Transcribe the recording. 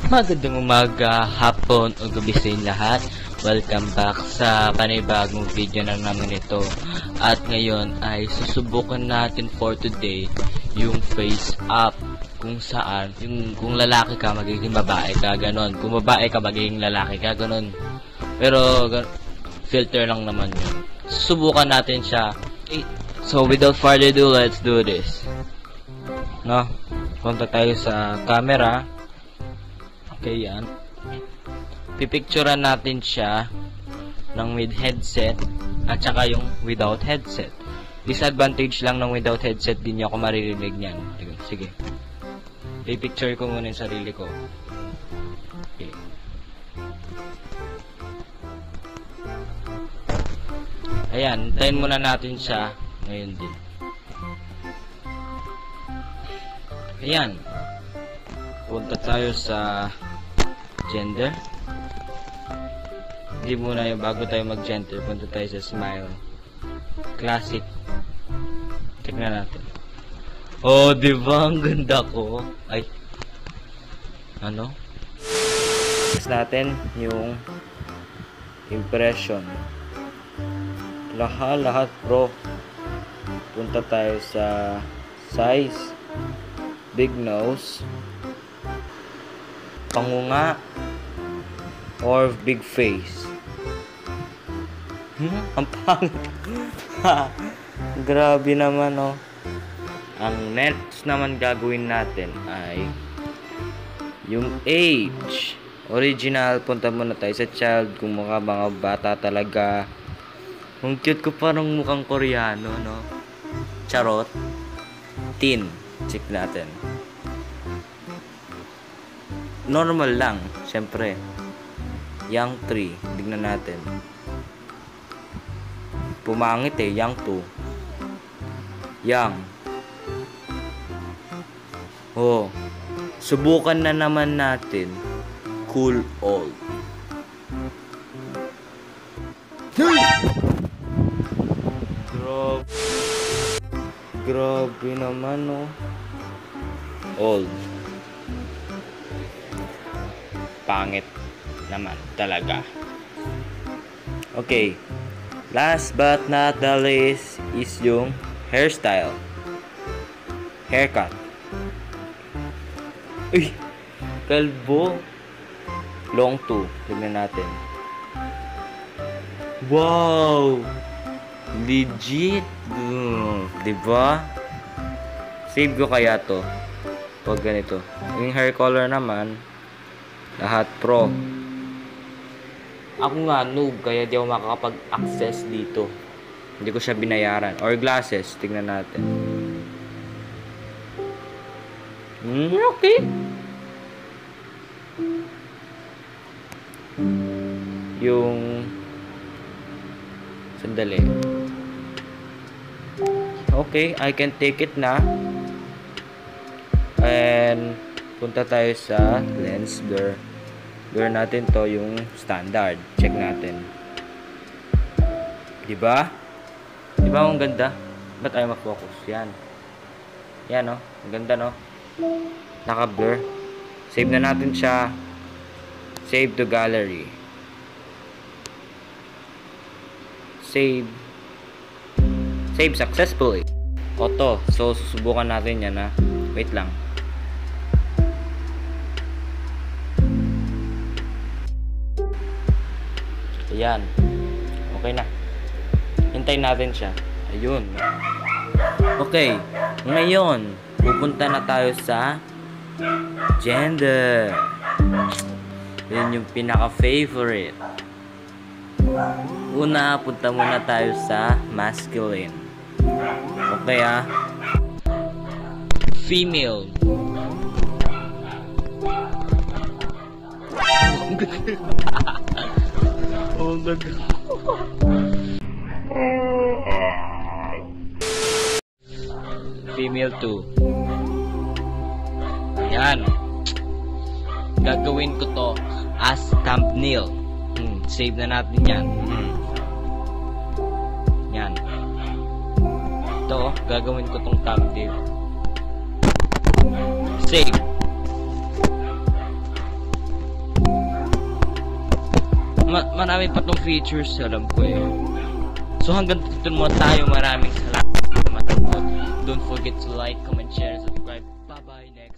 Magandang umaga, hapon o gabi sa inyo lahat. Welcome back sa panibagong video na namin ito. At ngayon ay susubukan natin for today yung face up. Kung saan, kung lalaki ka magiging babae ka, ganon. Kung babae ka magiging lalaki ka, ganon. Pero filter lang naman yun. Susubukan natin siya. So without further ado, let's do this. No? Punta tayo sa camera. Okay, yan. Pipicturean natin siya ng with headset at saka yung without headset. Disadvantage lang ng without headset, din niyo ako maririnig niyan. Sige. Pipicture ko muna yung sarili ko. Okay. Ayan, tayin muna natin siya ngayon din. Ayan. Punta tayo sa gender. Hindi muna yung bago tayo mag-gender. Punta tayo sa smile. Classic. Tignan natin. Oh, diba? Ang ganda ko. Ay. Ano? Next natin yung impression. Lahat bro. Punta tayo sa size. Big nose. Pangunga or big face. Ang pangit. Grabe naman, oh. Ang next naman gagawin natin ay yung age. Original, punta muna tayo sa child. Kung mukha mga bata talaga. Ang cute ko, parang mukhang Koreano, no? Charot. Teen. Check natin. Normal lang, syempre. Young 3, tignan natin. Pumangit young 2. Young. Oh. Subukan na naman natin. Cool old. Grabe naman, oh. Old. Pangit naman talaga. Okay. Last but not the least is yung hairstyle. Haircut. Uy! Kalbo. Long 2. Tignan natin. Wow! Legit! Diba? Save ko kaya to. Pag ganito. Yung hair color naman, lahat pro. Ako nga noob, kaya di ako makakapag-access dito. Hindi ko siya binayaran. Or glasses, tingnan natin. Okay. Yung sandali. Okay, I can take it na. And punta tayo sa lens blur. Blur natin to yung standard. Check natin. Diba? Diba ang ganda? Ba't ayaw ma-focus? Yan. Yan, no? Ang ganda, no? Naka-blur. Save na natin siya. Save to gallery. Save. Save successfully. Auto. So, susubukan natin yan, ha? Wait lang. Ayan. Okay na. Hintayin natin siya. Ayun. Okay. Ngayon, pupunta na tayo sa gender. Yun yung pinaka-favorite. Una, punta muna tayo sa masculine. Okay, female. Oh, female 2. Ayan. Gagawin ko to as thumbnail. Save na natin yan. Yan. Ito, gagawin ko tong thumbnail. Save. marami pa tong features, alam ko eh. So hanggang dito muna tayo. Maraming salamat. Don't forget to like, comment, share, and subscribe. Bye bye next.